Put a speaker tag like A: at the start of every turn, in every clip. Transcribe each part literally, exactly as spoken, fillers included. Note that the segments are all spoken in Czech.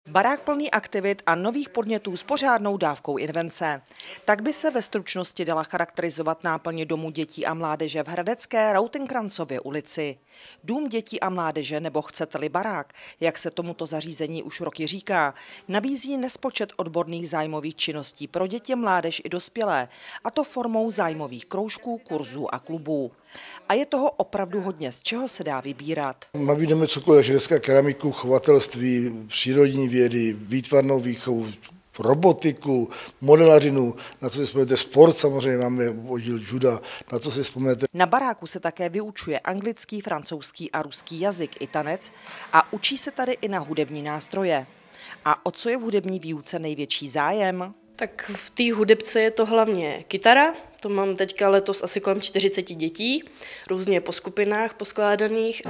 A: Barák plný aktivit a nových podnětů s pořádnou dávkou invence. Tak by se ve stručnosti dala charakterizovat náplň Domu dětí a mládeže v hradecké Rautenkrancově ulici. Dům dětí a mládeže, nebo chcete-li barák, jak se tomuto zařízení už roky říká, nabízí nespočet odborných zájmových činností pro děti, mládež i dospělé, a to formou zájmových kroužků, kurzů a klubů. A je toho opravdu hodně, z čeho se dá vybírat.
B: Nabídneme cokoliv, ženská keramiku, chovatelství, přírodní vědy, výtvarnou výchovu, robotiku, modelařinu, na co si vzpomenete sport, samozřejmě máme oddíl juda, na co si vzpomenete.
A: Na baráku se také vyučuje anglický, francouzský a ruský jazyk i tanec a učí se tady i na hudební nástroje. A o co je v hudební výuce největší zájem?
C: Tak v té hudebce je to hlavně kytara, to mám teďka letos asi kolem čtyřicet dětí, různě po skupinách poskládaných.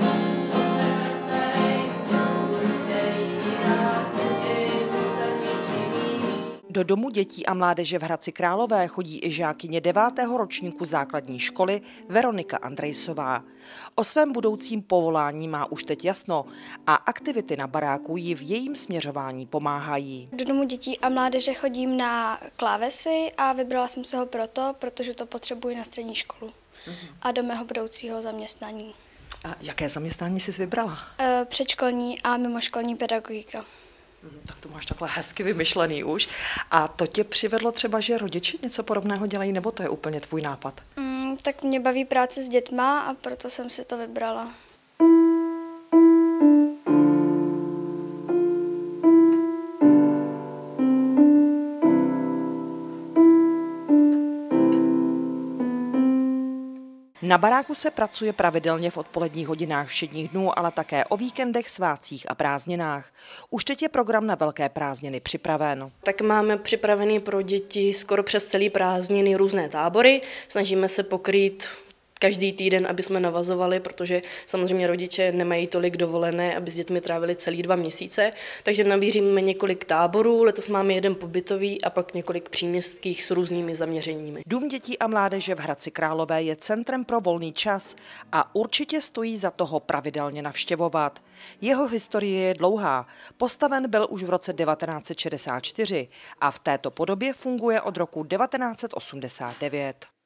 A: Do Domu dětí a mládeže v Hradci Králové chodí i žákyně devátého ročníku základní školy Veronika Andrejsová. O svém budoucím povolání má už teď jasno a aktivity na baráku jí v jejím směřování pomáhají.
D: Do Domu dětí a mládeže chodím na klávesy a vybrala jsem se ho proto, protože to potřebuji na střední školu a do mého budoucího zaměstnání.
A: A jaké zaměstnání jsi vybrala?
D: Předškolní a mimoškolní pedagogika.
A: Tak to máš takhle hezky vymyšlený už. A to tě přivedlo třeba, že rodiče něco podobného dělají, nebo to je úplně tvůj nápad?
D: Mm, tak mě baví práce s dětma a proto jsem si to vybrala.
A: Na baráku se pracuje pravidelně v odpoledních hodinách všedních dnů, ale také o víkendech, svátcích a prázdninách. Už teď je program na velké prázdniny připraven.
C: Tak máme připravený pro děti skoro přes celý prázdniny různé tábory. Snažíme se pokrýt každý týden, aby jsme navazovali, protože samozřejmě rodiče nemají tolik dovolené, aby s dětmi trávili celý dva měsíce. Takže nabíříme několik táborů, letos máme jeden pobytový a pak několik příměstských s různými zaměřeními.
A: Dům dětí a mládeže v Hradci Králové je centrem pro volný čas a určitě stojí za toho pravidelně navštěvovat. Jeho historie je dlouhá. Postaven byl už v roce devatenáct set šedesát čtyři a v této podobě funguje od roku devatenáct set osmdesát devět.